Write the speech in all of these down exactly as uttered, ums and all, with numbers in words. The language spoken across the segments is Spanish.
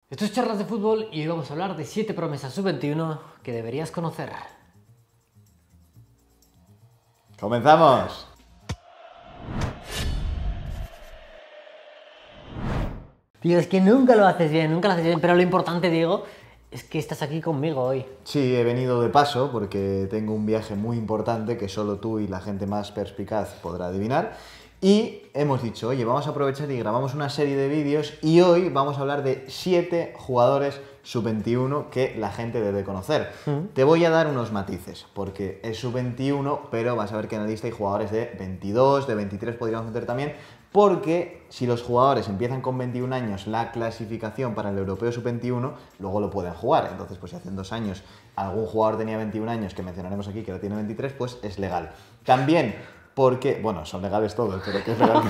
Esto es Charlas de Fútbol y hoy vamos a hablar de siete promesas sub veintiuno que deberías conocer. ¡Comenzamos! Tío, es que nunca lo haces bien, nunca lo haces bien, pero lo importante, Diego, es que estás aquí conmigo hoy. Sí, he venido de paso porque tengo un viaje muy importante que solo tú y la gente más perspicaz podrá adivinar. Y hemos dicho, oye, vamos a aprovechar y grabamos una serie de vídeos y hoy vamos a hablar de siete jugadores sub veintiuno que la gente debe conocer. Mm. Te voy a dar unos matices, porque es sub veintiuno, pero vas a ver que en la lista hay jugadores de veintidós, de veintitrés podríamos meter también, porque si los jugadores empiezan con veintiún años la clasificación para el Europeo sub veintiuno, luego lo pueden jugar. Entonces, pues si hace dos años algún jugador tenía veintiún años, que mencionaremos aquí que ahora tiene veintitrés, pues es legal. También porque, bueno, son legales todos, pero que es legal.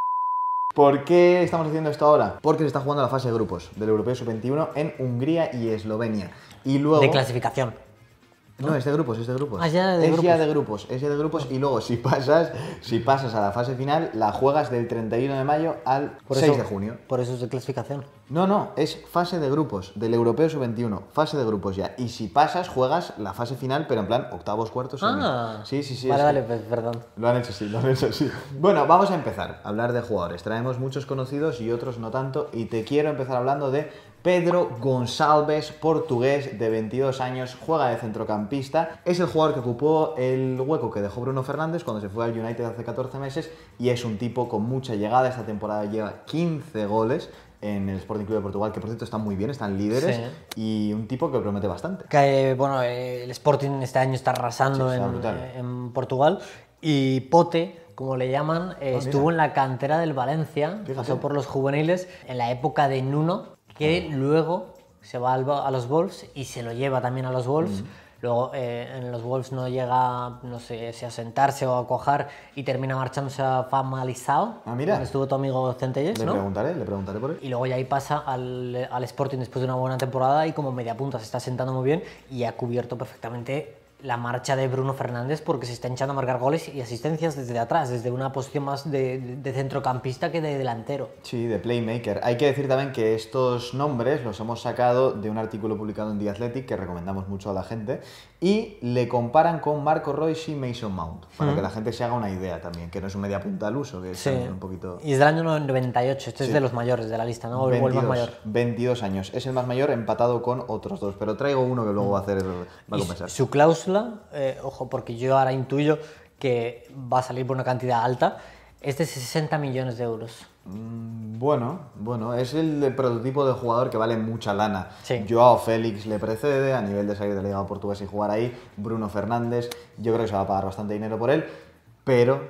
¿Por qué estamos haciendo esto ahora? Porque se está jugando la fase de grupos del Europeo sub veintiuno en Hungría y Eslovenia. Y luego... De clasificación. No, es de grupos, es de grupos. Ah, ya de es grupos. ya de grupos, es ya de grupos y luego si pasas, si pasas a la fase final, la juegas del treinta y uno de mayo al Por seis eso, de junio. Por eso es de clasificación. No, no, es fase de grupos, del Europeo sub veintiuno, fase de grupos ya. Y si pasas, juegas la fase final, pero en plan octavos, cuartos, Ah, sí, sí, sí. Vale, sí. vale, pues, perdón. Lo han hecho así, lo han hecho así. Bueno, vamos a empezar a hablar de jugadores. Traemos muchos conocidos y otros no tanto. Y te quiero empezar hablando de Pedro Gonçalves, portugués de veintidós años, juega de centrocampista. Es el jugador que ocupó el hueco que dejó Bruno Fernández cuando se fue al United hace catorce meses y es un tipo con mucha llegada. Esta temporada lleva quince goles en el Sporting Club de Portugal, que por cierto están muy bien, están líderes, sí. Y un tipo que promete bastante. Que, bueno, el Sporting este año está arrasando sí, en, en Portugal y Pote, como le llaman, eh, oh, estuvo en la cantera del Valencia, Fíjate. pasó por los juveniles en la época de Nuno, que oh. luego se va al, a los Wolves y se lo lleva también a los Wolves. Mm. Luego eh, en los Wolves no llega, no sé si a sentarse o a cuajar y termina marchándose a Famalicão, ah, mira. donde estuvo tu amigo Centelles, le ¿no? preguntaré, le preguntaré por él. Y luego ya ahí pasa al, al Sporting después de una buena temporada y como media punta se está sentando muy bien y ha cubierto perfectamente la marcha de Bruno Fernández porque se está hinchando a marcar goles y asistencias desde atrás, desde una posición más de, de, de centrocampista que de delantero. Sí, de playmaker. Hay que decir también que estos nombres los hemos sacado de un artículo publicado en The Athletic que recomendamos mucho a la gente y le comparan con Marco Reus y Mason Mount, para mm. que la gente se haga una idea también, que no es un media punta al uso, que es sí. un poquito... Y es del año noventa y ocho, este sí. es de los mayores de la lista, ¿no? veintidós, o el más mayor. veintidós años, es el más mayor empatado con otros dos, pero traigo uno que luego mm. va a hacer, va a compensar. Su cláusula, eh, ojo, porque yo ahora intuyo que va a salir por una cantidad alta, es de sesenta millones de euros. Mm, bueno, bueno, es el prototipo de jugador que vale mucha lana. Sí. Joao Félix le precede a nivel de salir de la Liga Portuguesa y jugar ahí. Bruno Fernández, yo creo que se va a pagar bastante dinero por él, pero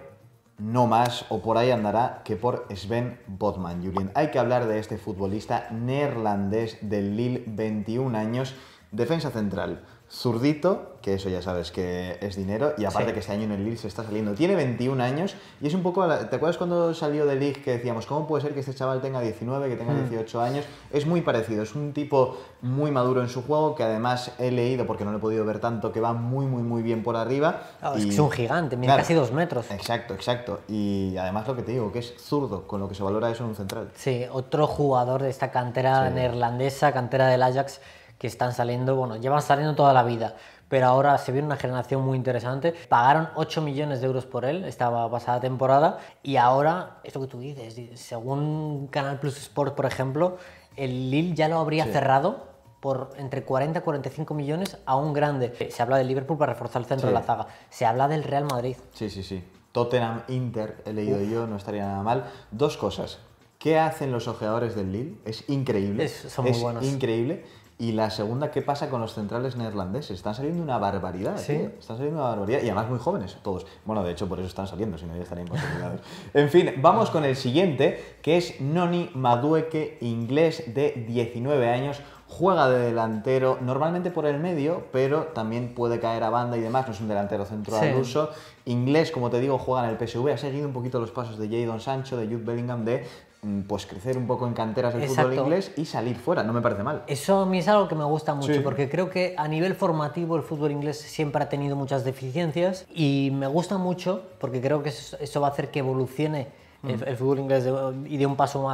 no más, o por ahí andará, que por Sven Botman, Julien. Hay que hablar de este futbolista neerlandés del Lille, veintiún años, defensa central. Zurdito, que eso ya sabes que es dinero, y aparte sí. que este año en el Lille se está saliendo. Tiene veintiún años y es un poco... ¿Te acuerdas cuando salió de Ligue que decíamos, ¿cómo puede ser que este chaval tenga diecinueve, que tenga dieciocho años? Es muy parecido, es un tipo muy maduro en su juego, que además he leído, porque no lo he podido ver tanto, que va muy, muy, muy bien por arriba. Oh, y... Es que es un gigante, mide claro, casi dos metros. Exacto, exacto. Y además lo que te digo, que es zurdo, con lo que se valora eso en un central. Sí, otro jugador de esta cantera sí. neerlandesa, cantera del Ajax, que están saliendo, bueno, llevan saliendo toda la vida, pero ahora se viene una generación muy interesante. Pagaron ocho millones de euros por él esta pasada temporada y ahora, esto que tú dices, según Canal Plus Sport, por ejemplo, el Lille ya lo habría sí. cerrado por entre cuarenta y cuarenta y cinco millones a un grande. Se habla del Liverpool para reforzar el centro sí. de la zaga, se habla del Real Madrid. Sí, sí, sí. Tottenham, Inter, he leído Uf. yo, no estaría nada mal. Dos cosas. ¿Qué hacen los ojeadores del Lille? Es increíble. Es, son muy es buenos. increíble. Y la segunda, ¿qué pasa con los centrales neerlandeses? Están saliendo una barbaridad, ¿Sí? tío. Están saliendo una barbaridad. Y además muy jóvenes, todos. Bueno, de hecho, por eso están saliendo, si no ya estarían consolidados. En fin, vamos con el siguiente, que es Noni Madueke, inglés de diecinueve años. Juega de delantero, normalmente por el medio, pero también puede caer a banda y demás. No es un delantero centro al uso. Inglés, como te digo, juega en el P S V. Ha seguido un poquito los pasos de Jadon Sancho, de Jude Bellingham, de... pues crecer un poco en canteras del Exacto. fútbol inglés y salir fuera, no me parece mal. Eso a mí es algo que me gusta mucho, sí. porque creo que a nivel formativo el fútbol inglés siempre ha tenido muchas deficiencias y me gusta mucho porque creo que eso, eso va a hacer que evolucione mm. el, el fútbol inglés de, y de un paso más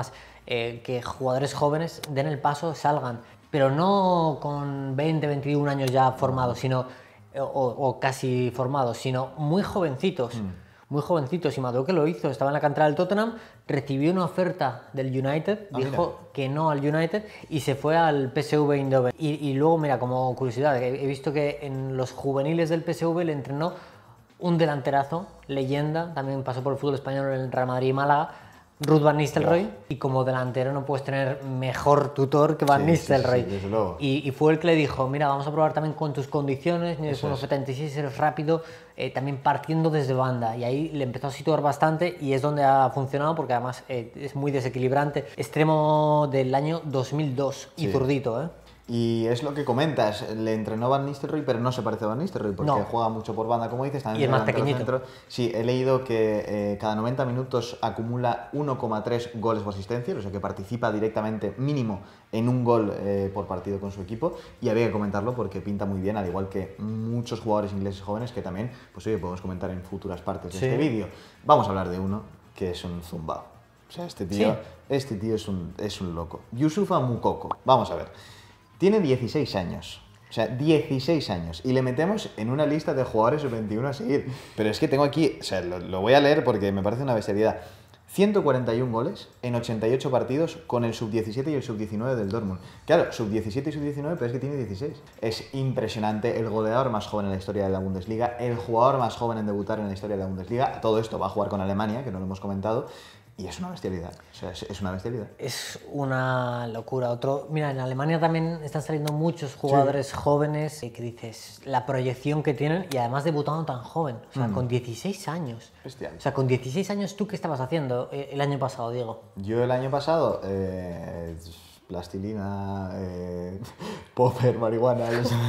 eh, que jugadores jóvenes den el paso, salgan, pero no con veinte, veintiún años ya formados, sino, o, o casi formados, sino muy jovencitos. Mm. Muy jovencitos, y Madueke lo hizo, estaba en la cantera del Tottenham, recibió una oferta del United, ah, dijo mira. que no al United y se fue al P S V Eindhoven. Y, y luego, mira, como curiosidad, he, he visto que en los juveniles del P S V le entrenó un delanterazo, leyenda, también pasó por el fútbol español en el Real Madrid y Málaga, Ruud van Nistelrooy, yeah. y como delantero no puedes tener mejor tutor que Van sí, Nistelrooy. Sí, sí, desde luego. Y, y fue el que le dijo, mira, vamos a probar también con tus condiciones, ni uno setenta y seis, eres rápido, eh, también partiendo desde banda. Y ahí le empezó a situar bastante y es donde ha funcionado porque además eh, es muy desequilibrante. Extremo del año dos mil dos sí. y zurdito, ¿eh? Y es lo que comentas, le entrenó Van Nistelrooy, pero no se parece a Van Nistelrooy porque no. juega mucho por banda, como dices. También y es más pequeñito. Centro. Sí, he leído que eh, cada noventa minutos acumula uno coma tres goles por asistencia, o sea que participa directamente mínimo en un gol eh, por partido con su equipo. Y había que comentarlo porque pinta muy bien, al igual que muchos jugadores ingleses jóvenes que también, pues oye, podemos comentar en futuras partes de sí. este vídeo. Vamos a hablar de uno que es un zumbao. O sea, este tío, sí. este tío es, un, es un loco. Youssoufa Moukoko. Vamos a ver. Tiene dieciséis años, o sea, dieciséis años, y le metemos en una lista de jugadores sub veintiuno a seguir. Pero es que tengo aquí, o sea, lo, lo voy a leer porque me parece una bestialidad. ciento cuarenta y un goles en ochenta y ocho partidos con el sub diecisiete y el sub diecinueve del Dortmund. Claro, sub diecisiete y sub diecinueve, pero es que tiene dieciséis. Es impresionante, el goleador más joven en la historia de la Bundesliga, el jugador más joven en debutar en la historia de la Bundesliga. Todo esto va a jugar con Alemania, que no lo hemos comentado. Y es una bestialidad, o sea, es, es una bestialidad. Es una locura. Otro, mira, en Alemania también están saliendo muchos jugadores sí. jóvenes que dices, la proyección que tienen y además debutando tan joven, o sea, mm. con dieciséis años. Bestial. O sea, con dieciséis años, ¿tú qué estabas haciendo el año pasado, Diego? Yo el año pasado, eh, plastilina, eh, popper, marihuana,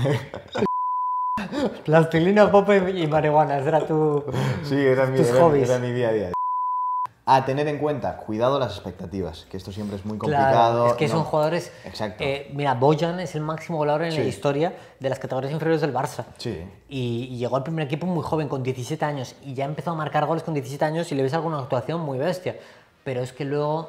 plastilina, popper y marihuana, ese era tu, sí, era mi, tus era, hobbies. Era mi día a día. A tener en cuenta, cuidado las expectativas, que esto siempre es muy complicado. Claro, es que no. son jugadores... Exacto. Eh, mira, Bojan es el máximo goleador en sí. la historia de las categorías inferiores del Barça. Sí. Y, y llegó al primer equipo muy joven, con diecisiete años, y ya empezó a marcar goles con diecisiete años y le ves alguna actuación muy bestia. Pero es que luego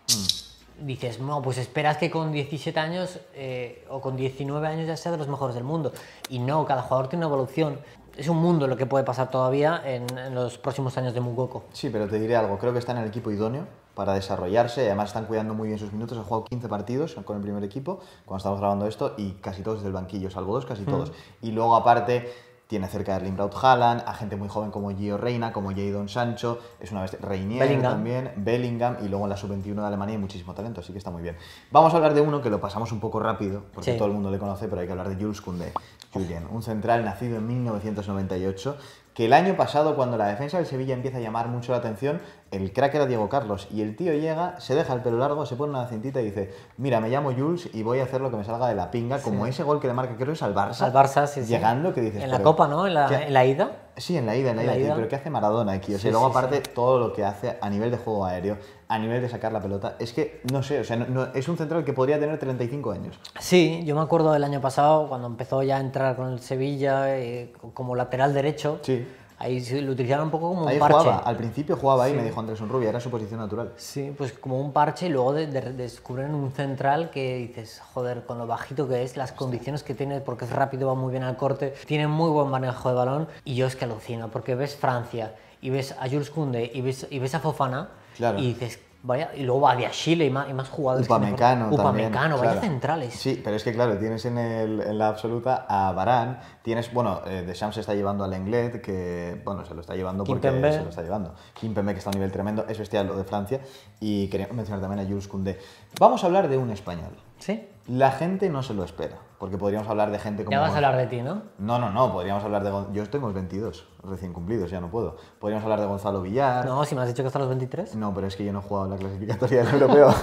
mm. dices, no, pues esperas que con diecisiete años eh, o con diecinueve años ya sea de los mejores del mundo. Y no, cada jugador tiene una evolución. Es un mundo lo que puede pasar todavía en, en los próximos años de Moukoko. Sí, pero te diré algo, creo que está en el equipo idóneo para desarrollarse, y además están cuidando muy bien sus minutos. Ha jugado quince partidos con el primer equipo cuando estamos grabando esto y casi todos desde el banquillo, salvo dos, casi todos. Mm. Y luego aparte tiene cerca a Erling Braut Haaland, a gente muy joven como Gio Reyna, como Jadon Sancho, es una bestia, Reinier Bellingham. también, Bellingham, y luego en la sub veintiuno de Alemania hay muchísimo talento, así que está muy bien. Vamos a hablar de uno que lo pasamos un poco rápido, porque sí. todo el mundo le conoce, pero hay que hablar de Jules Koundé. Julián, un central nacido en mil novecientos noventa y ocho, que el año pasado, cuando la defensa del Sevilla empieza a llamar mucho la atención, el crack era Diego Carlos, y el tío llega, se deja el pelo largo, se pone una cintita y dice, mira, me llamo Jules y voy a hacer lo que me salga de la pinga, sí. como ese gol que le marca, creo que es al Barça. Al Barça, sí, llegando, sí. que dices... En la Copa, ¿no? En la, en la ida. Sí, en la ida, en la, en ida, la ida. Tío, pero ¿qué hace Maradona aquí? O sea, sí, luego sí, aparte sí. todo lo que hace a nivel de juego aéreo, a nivel de sacar la pelota, es que, no sé, o sea, no, no, es un central que podría tener treinta y cinco años. Sí, yo me acuerdo del año pasado, cuando empezó ya a entrar con el Sevilla eh, como lateral derecho. Sí. Ahí lo utilizaron un poco como ahí un parche. Jugaba, al principio jugaba ahí, sí. me dijo Andrés Unrubia, era su posición natural. Sí, pues como un parche y luego de, de, de descubren un central que dices, joder, con lo bajito que es, las condiciones que tiene, porque es rápido, va muy bien al corte, tiene muy buen manejo de balón y yo es que alucino, porque ves Francia y ves a Jules Koundé y ves, y ves a Fofana claro. y dices, vaya, y luego va a Chile y más, y más jugadores. Upamecano que también. Upamecano, vaya claro. centrales. Sí, pero es que claro, tienes en, el, en la absoluta a Varane, tienes, bueno, eh, Deschamps se está llevando a Lenglet, que, bueno, se lo está llevando porque Kimpembe. se lo está llevando. Kimpembe, que está a un nivel tremendo, es bestial lo de Francia, y quería mencionar también a Jules Koundé. Vamos a hablar de un español. ¿Sí? La gente no se lo espera, porque podríamos hablar de gente como... Ya vas a hablar de ti, ¿no? No, no, no, podríamos hablar de... Gon... Yo tengo veintidós, recién cumplidos, ya no puedo. Podríamos hablar de Gonzalo Villar... No, si me has dicho que hasta los veintitrés. No, pero es que yo no he jugado en la clasificatoria del europeo.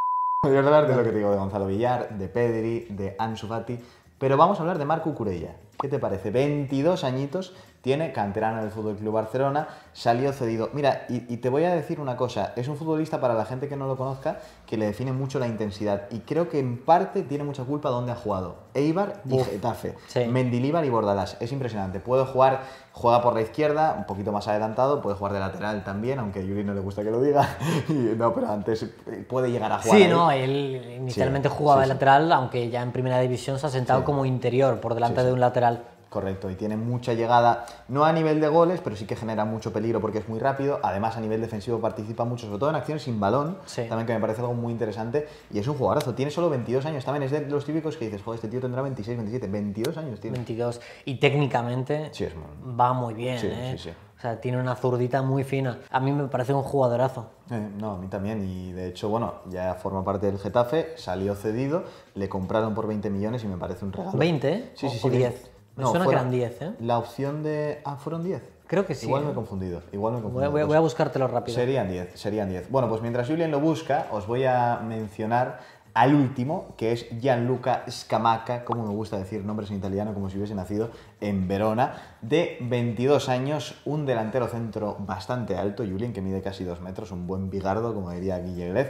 Podríamos hablar de lo que te digo, de Gonzalo Villar, de Pedri, de Ansu Fati... Pero vamos a hablar de Marc Cucurella, ¿Qué te parece? veintidós añitos tiene, canterano del Fútbol Club Barcelona, salió cedido. Mira, y, y te voy a decir una cosa, es un futbolista, para la gente que no lo conozca, que le define mucho la intensidad. Y creo que en parte tiene mucha culpa donde ha jugado. Eibar y Uf, Getafe, sí. Mendilibar y Bordalás. Es impresionante. Puede jugar, juega por la izquierda, un poquito más adelantado, puede jugar de lateral también, aunque a Yuri no le gusta que lo diga. Y, no, pero antes puede llegar a jugar. Sí, ahí. no, él inicialmente Sí, jugaba sí, de sí. lateral, aunque ya en primera división se ha sentado Sí. como interior, por delante Sí, sí. de un lateral. Correcto, y tiene mucha llegada, no a nivel de goles, pero sí que genera mucho peligro porque es muy rápido. Además, a nivel defensivo participa mucho, sobre todo en acciones sin balón, Sí. también, que me parece algo muy interesante. Y es un jugadorazo, tiene solo veintidós años, también es de los típicos que dices, joder, este tío tendrá veintiséis, veintisiete, veintidós años tiene. veintidós. Y técnicamente Sí, es muy- va muy bien, Sí, ¿eh? sí, sí. O sea, tiene una zurdita muy fina. A mí me parece un jugadorazo. Eh, no, a mí también, y de hecho, bueno, ya forma parte del Getafe, salió cedido, le compraron por veinte millones y me parece un regalo. ¿veinte, eh? Sí, sí, O- sí. o diez. Me No, suena que fueron- eran diez, ¿eh? La opción de... Ah, ¿fueron diez? Creo que sí, Igual ¿eh? me he confundido, igual me he Voy, confundido. a- voy a- Pues voy a buscártelo rápido. Serían diez, serían diez. Bueno, pues mientras Julien lo busca, os voy a mencionar al último, que es Gianluca Scamacca, como me gusta decir nombres en italiano, como si hubiese nacido en Verona, de veintidós años, un delantero centro bastante alto, Julien, que mide casi dos metros, un buen bigardo, como diría Guille Glez.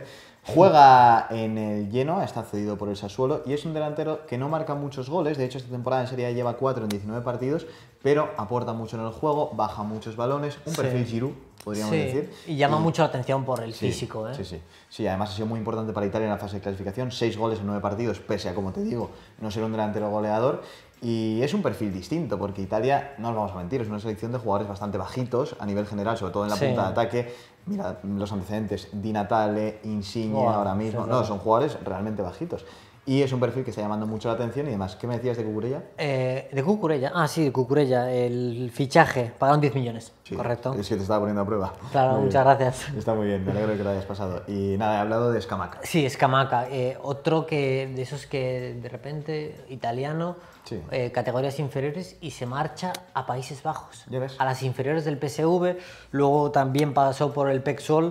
Juega en el Genoa, está cedido por el Sassuolo y es un delantero que no marca muchos goles. De hecho, esta temporada en Serie A lleva cuatro en diecinueve partidos, pero aporta mucho en el juego, baja muchos balones, un Sí. perfil Giroud, podríamos Sí, decir. y llama Y- mucho la atención por el Sí, físico, ¿eh? Sí, sí. Sí, además ha sido muy importante para Italia en la fase de clasificación. Seis goles en nueve partidos, pese a, como te digo, no ser un delantero goleador. Y es un perfil distinto, porque Italia, no os vamos a mentir, es una selección de jugadores bastante bajitos a nivel general, sobre todo en la Sí. punta de ataque. Mira los antecedentes, Di Natale, Insigne, Buah, ahora mismo. sí, No, sí. son jugadores realmente bajitos. Y es un perfil que está llamando mucho la atención y demás. ¿Qué me decías de Cucurella? Eh, de Cucurella, ah sí, de Cucurella, el fichaje, pagaron diez millones, Sí, correcto. Es que te estaba poniendo a prueba. Claro, Muy muchas bien. gracias. Está muy bien, me alegro de que lo hayas pasado. Y nada, he hablado de Scamacca. Sí, Scamacca, eh, otro que de esos que de repente, italiano, Sí. eh, categorías inferiores y se marcha a Países Bajos, Ya ves. a las inferiores del P S V, luego también pasó por el P E C Sol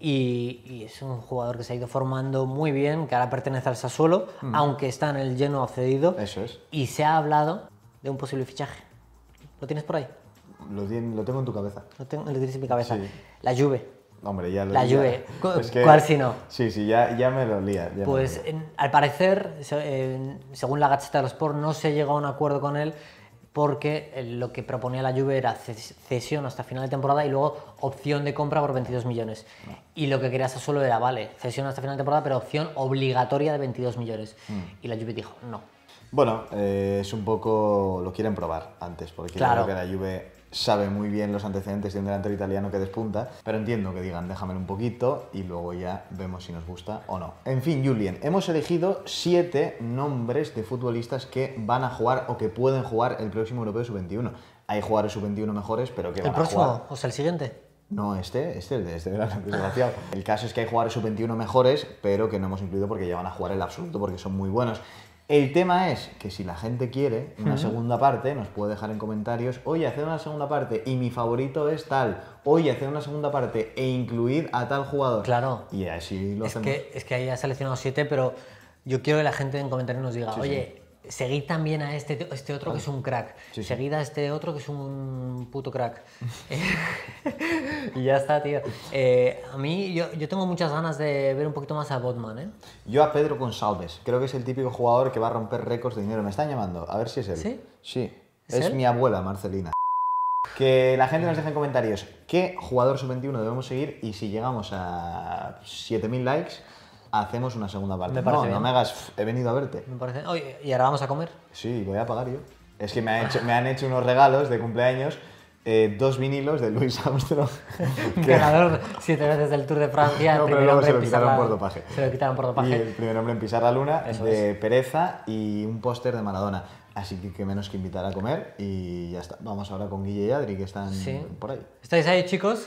y, y es un jugador que se ha ido formando muy bien, que ahora pertenece al Sassuolo, aunque está en el Genoa cedido. Mm. Eso es. Y se ha hablado de un posible fichaje. ¿Lo tienes por ahí? Lo, tien- lo tengo en tu cabeza. Lo, tengo, lo tienes en mi cabeza. Sí. La Juve. Hombre, ya lo La ya- Juve. Cu- es que- ¿cuál si no? Sí, sí, ya, ya me lo lía. ya me Pues lo lía. en- al parecer, se- en- según la Gazzetta dello Sport, no se llegó a un acuerdo con él porque eh, lo que proponía la Juve era ces- cesión hasta final de temporada y luego opción de compra por veintidós millones. Y lo que quería Sassuolo era, vale, cesión hasta final de temporada, pero opción obligatoria de veintidós millones. Mm. Y la Juve dijo, no. Bueno, eh, es un poco... Lo quieren probar antes, porque Claro. yo creo que la Juve sabe muy bien los antecedentes de un delantero italiano que despunta, pero entiendo que digan, déjamelo un poquito y luego ya vemos si nos gusta o no. En fin, Julien, hemos elegido siete nombres de futbolistas que van a jugar o que pueden jugar el próximo Europeo sub veintiuno. Hay jugadores sub veintiuno mejores, pero que ¿El van a próximo? jugar... O sea, el siguiente. No, este, este, el de este verano, desgraciado. El caso es que hay jugadores sub veintiuno mejores, pero que no hemos incluido porque ya van a jugar el absoluto, porque son muy buenos. El tema es que si la gente quiere una segunda parte, nos puede dejar en comentarios, oye, hacer una segunda parte y mi favorito es tal, oye, hacer una segunda parte e incluir a tal jugador. Claro. Y así lo Es hacemos. que, es que ahí ha seleccionado siete, pero yo quiero que la gente en comentarios nos diga, Sí, oye, seguid también a este, este otro que es un crack, Sí, sí. seguid a este otro que es un puto crack. Y ya está, tío. Eh, a mí, yo, yo tengo muchas ganas de ver un poquito más a Botman, ¿eh? Yo a Pedro Gonçalves, creo que es el típico jugador que va a romper récords de dinero. Me están llamando, a ver si es él. ¿Sí? Sí, ¿Es es, él? mi abuela, Marcelina. Que la gente nos deje en comentarios qué jugador sub veintiuno debemos seguir y si llegamos a siete mil likes, hacemos una segunda parte. Me parece no, no bien. me hagas, "Pff, he venido a verte". Me parece. Oye, ¿y ahora vamos a comer? Sí, voy a pagar yo. Es que me, ha hecho- me han hecho unos regalos de cumpleaños, eh, dos vinilos de Louis Armstrong. que- Ganador siete veces del Tour de Francia. No, el pero primer luego hombre se lo en pisar quitaron la- por dopaje. Se lo quitaron por Y dopaje. el primer hombre en pisar la luna, Eso de Pereza y un póster de Maradona. Así que qué menos que invitar a comer y ya está. Vamos ahora con Guille y Adri, que están Sí. por ahí. ¿Estáis ahí, chicos?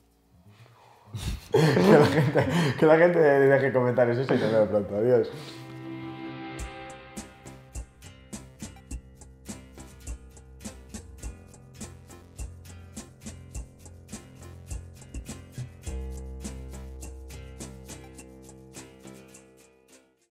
que, la gente, que la gente deje comentarios, eso y nos vemos pronto. Adiós.